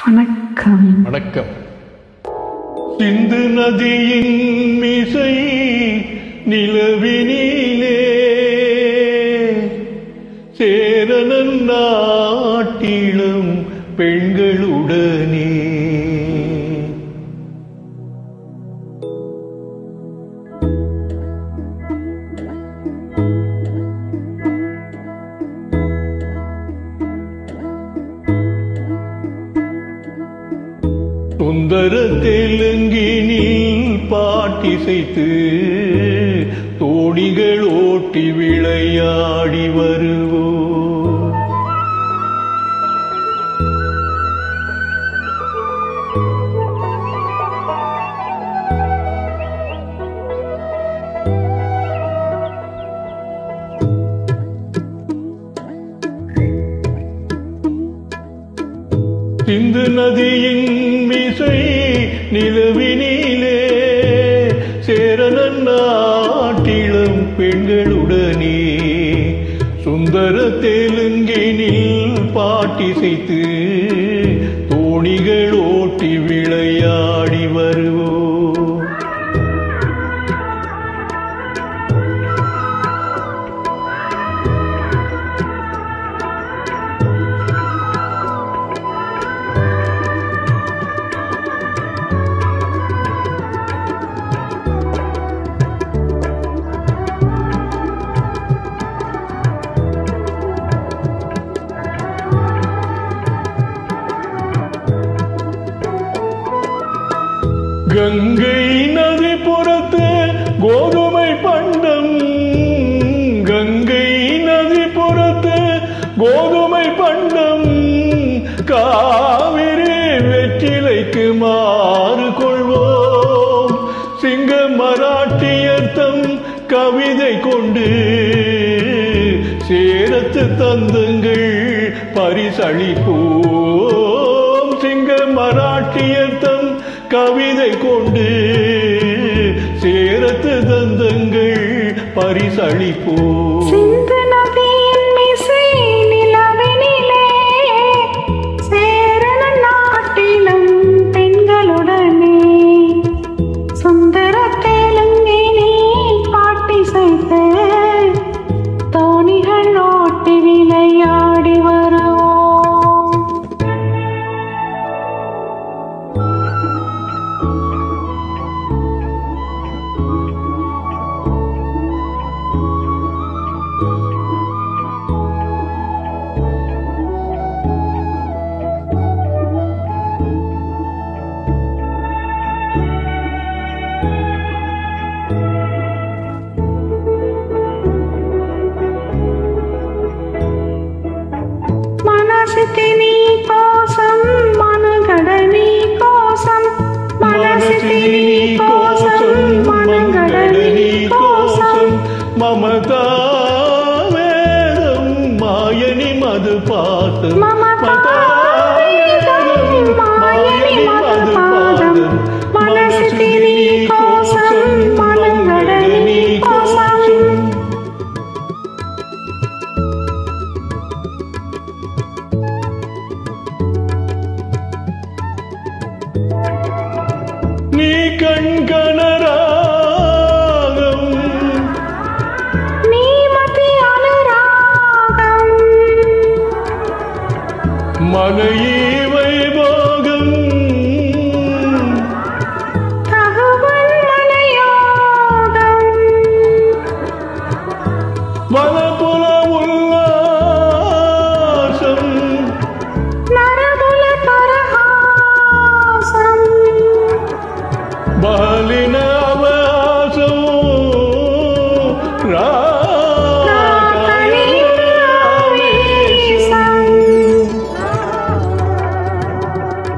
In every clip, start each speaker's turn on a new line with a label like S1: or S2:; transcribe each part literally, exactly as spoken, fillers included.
S1: வணக்கம்.
S2: வணக்கம். சிந்து நதியின் மிசை நிலவினிலே சேரனன் நாட்டிலும் பெண்களுடனே சுந்தர தெலுங்கினில் பாட்டிசைத்து தோணிகள் ஓட்டி விளையாடி வருவோம். சிந்து நதியின் மிசை நிலவினிலே சேரனன் நாட்டிலும் பெண்களுடனே சுந்தர தெலுங்கினில் பாட்டிசைத்து தோணிகள் ஓட்டி விளையாடி வருவோம். கங்கை நதி புறத்து கோதுமை பண்டம், கங்கை நதி புறத்து கோதுமை பண்டம், காவிரி வெற்றிலைக்கு மாறு கொள்வோம். சிங்க மராட்டியர்த்தம் கவிதை கொண்டு சேரத்து தந்தங்கள் பரிசளிப்போம். சிங்க மராட்டியர்த்தம் கவிதை கொண்டு சேரத்து தந்தங்கள் பரிசளிப்போம்.
S1: சிந்து நதியின் மிசை நிலவினிலே சேரனன் நாட்டிலும் பெண்களுடனே சுந்தர தெலுங்கினில் பாட்டிசைத்து தோணிகள் ஓட்டி விளையாடி வருவோம். మనసితి నీ కోసం మనగడ నీ కోసం, మనసితి నీ కోసం మనగడ నీ కోసం,
S2: మమతా వేదం మాయని మధు పాతం,
S1: మమతా వేదం మాయని మధు పాతం, మనసితి నీ కోసం మనగడ నీ కోసం.
S2: நீ கண்கணராகம்
S1: நீ மதி அனுராகம்,
S2: மலையே வைபோகம்
S1: தகவல் மலையோகம்,
S2: வனப்புல உல்லாசம்
S1: நரபுல பரஹாசம்,
S2: బలిన అవయాసం
S1: రాకని ఆవేశం.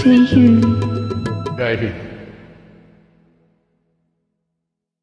S1: జై హింద్.
S2: జై హింద్.